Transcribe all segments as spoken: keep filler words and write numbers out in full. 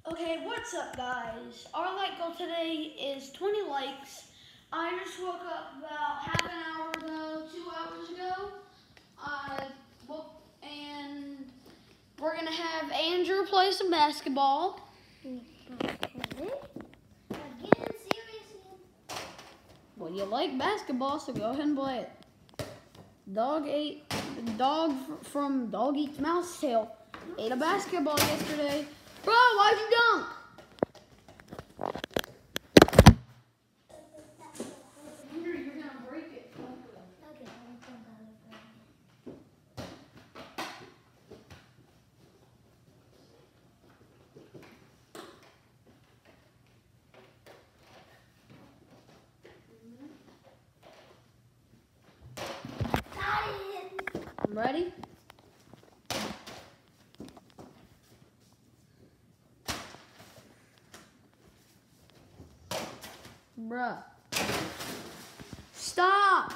Okay, what's up, guys? Our like goal today is twenty likes. I just woke up about half an hour ago, two hours ago. I woke, and we're gonna have Andrew play some basketball. Again, seriously? Well, you like basketball, so go ahead and play it. Dog ate, the dog f- from Dog Eats Mouse Tail ate a basketball yesterday. Bro, why'd you dunk? Andrew, you're gonna break it. Okay, I'll think of it. Got it! I'm ready. Bruh. Stop!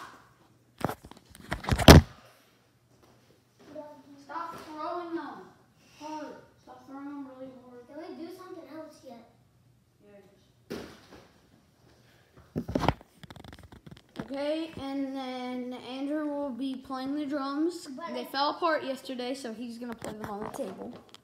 Stop throwing them hard. Stop throwing them really hard. Can we do something else yet? Okay, and then Andrew will be playing the drums. But They I- fell apart yesterday, so he's gonna play them on the table.